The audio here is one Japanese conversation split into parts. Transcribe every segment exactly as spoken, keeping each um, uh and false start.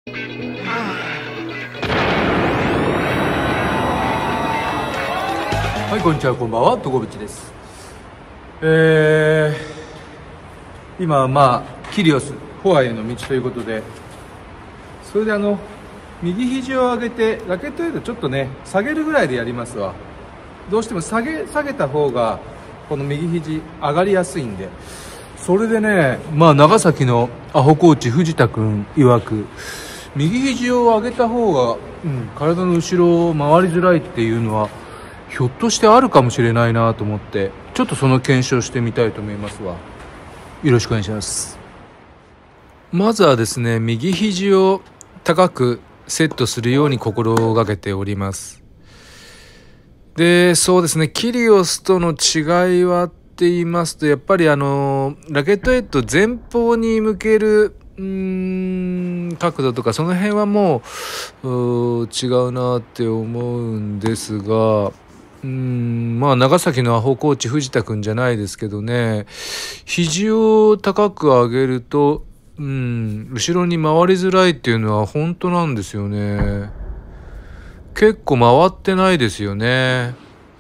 はい、こんにちは、こんばんは、トコブチです。えー、今、まあ、キリオス、フォアへの道ということで、それであの、右肘を上げて、ラケットヘッドちょっとね、下げるぐらいでやりますわ。どうしても下げ、下げた方が、この右肘上がりやすいんで。それでね、まあ、長崎のアホコーチ、藤田君曰く、右肘を上げた方が、うん、体の後ろを回りづらいっていうのは、ひょっとしてあるかもしれないなと思って、ちょっとその検証してみたいと思いますわ。よろしくお願いします。まずはですね、右肘を高くセットするように心がけております。で、そうですね、キリオスとの違いはって言いますと、やっぱりあのラケットヘッド前方に向けるうーん角度とかその辺はもう、う違うなって思うんですが、うーんまあ長崎のアホコーチ藤田くんじゃないですけどね、肘を高く上げるとうん後ろに回りづらいっていうのは本当なんですよね。結構回ってないですよね。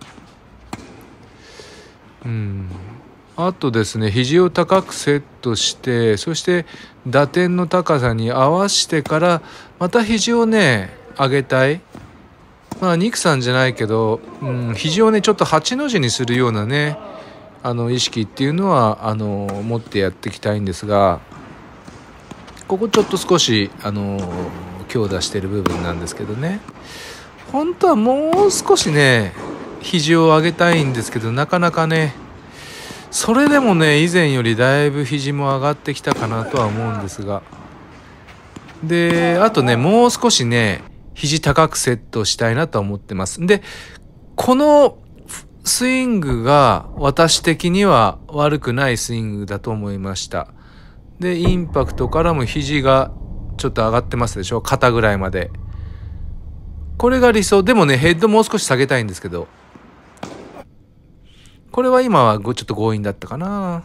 うんあとですね、肘を高くセットして、そして打点の高さに合わしてからまた肘をね上げたい。まあニクさんじゃないけど、うん、肘をねちょっとはちの字にするようなねあの意識っていうのはあの持ってやっていきたいんですが、ここちょっと少しあの強打してる部分なんですけどね、本当はもう少しね肘を上げたいんですけど、なかなかね、それでもね以前よりだいぶ肘も上がってきたかなとは思うんですが、であとねもう少しね肘高くセットしたいなと思ってます。でこのスイングが私的には悪くないスイングだと思いました。でインパクトからも肘がちょっと上がってますでしょ、肩ぐらいまで。これが理想。でもねヘッドもう少し下げたいんですけど、これは今はちょっと強引だったかな。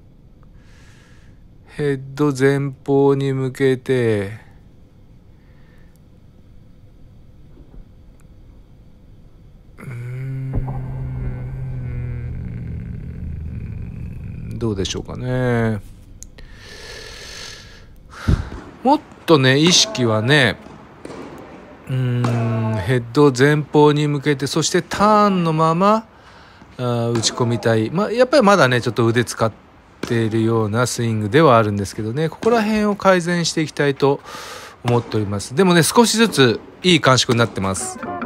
ヘッド前方に向けてうーんどうでしょうかね。もっとね意識はねうーんヘッド前方に向けて、そしてターンのままあ打ち込みたい。まあやっぱりまだねちょっと腕使っているようなスイングではあるんですけどね、ここら辺を改善していきたいと思っております。でもね少しずついい感触になってます。